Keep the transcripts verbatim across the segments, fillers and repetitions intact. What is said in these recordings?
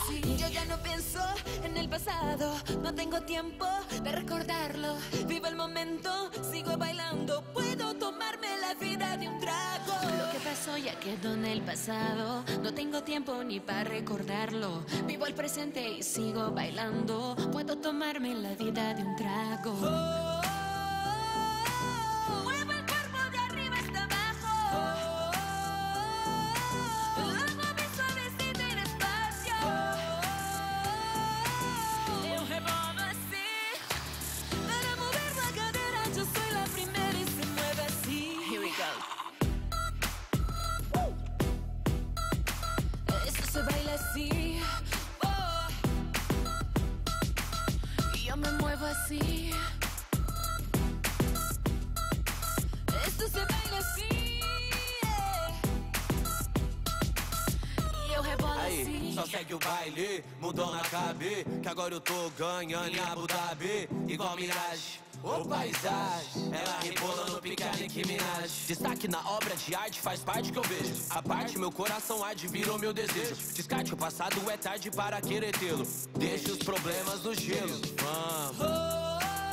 así. Yo ya no pienso en el pasado, no tengo tiempo de recordarlo. Vivo el momento, sigo bailando, puedo tomarme la vida de un trago. Lo que pasó ya quedó en el pasado, no tengo tiempo ni para recordarlo. Vivo el presente y sigo bailando, puedo tomarme la vida de un trago. Oh. Esto se baila así, oh. Y yo me muevo así. Esto se baila assim, yeah. E eu rebolo assim. Só segue o baile, mudou na cabe, que agora eu tô ganhando em Abu Dhabi. Igual Mirage, ô paisagem, ela rebola no pique Nicki Minaj. Destaque na obra de arte faz parte que eu vejo. A parte meu coração arde, virou meu desejo. Descarte o passado, é tarde para querer tê-lo. Deixa os problemas no gelo, vamos. Oh.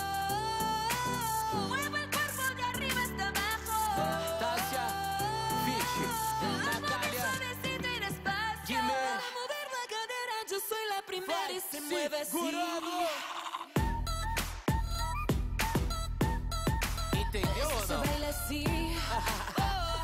Vai, se mueve assim. Entendeu ou não? Baila assim. Oh.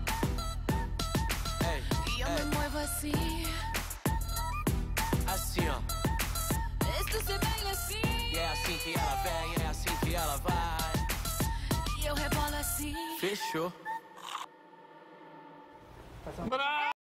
Ei, e eu ei. me muevo assim. Assim, ó. Esto se baila assim. E é assim que ela vem, é assim que ela vai. E eu rebolo assim. Fechou. Bravo!